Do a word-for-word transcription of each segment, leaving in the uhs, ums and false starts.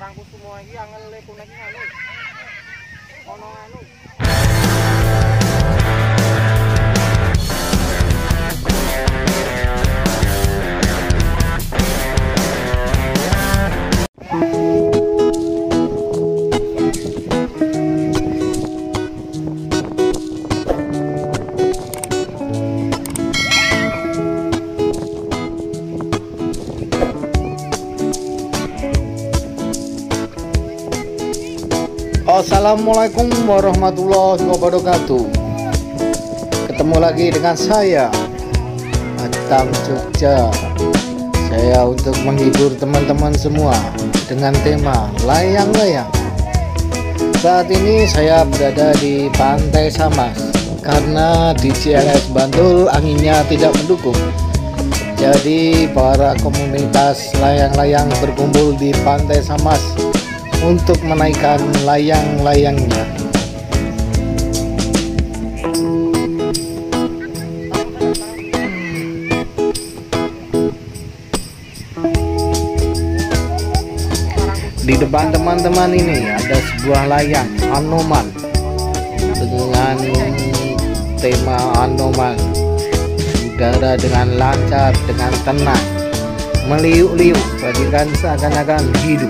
barangku semua iki angel kunek anu. Ono anu. Assalamualaikum warahmatullahi wabarakatuh. Ketemu lagi dengan saya Bantul Jogja. Saya untuk menghibur teman-teman semua dengan tema layang-layang. Saat ini saya berada di Pantai Samas karena di C L S Bantul anginnya tidak mendukung. Jadi para komunitas layang-layang berkumpul di Pantai Samas untuk menaikkan layang-layangnya. Di depan teman-teman ini ada sebuah layang Anoman dengan tema Anoman. Udara dengan lancar, dengan tenang, meliuk-liuk, bagikan seakan-akan hidup.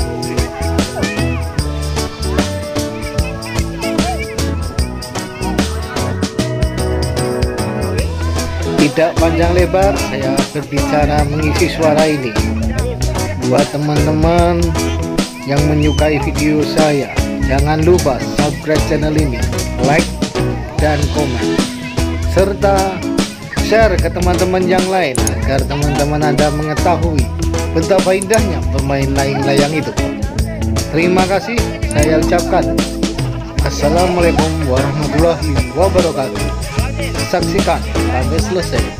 Tidak panjang lebar, saya berbicara mengisi suara ini. Buat teman-teman yang menyukai video saya, jangan lupa subscribe channel ini, like dan komen, serta share ke teman-teman yang lain agar teman-teman Anda mengetahui betapa indahnya bermain layang-layang itu. Terima kasih saya ucapkan. Assalamualaikum warahmatullahi wabarakatuh. Saksikan sampai selesai.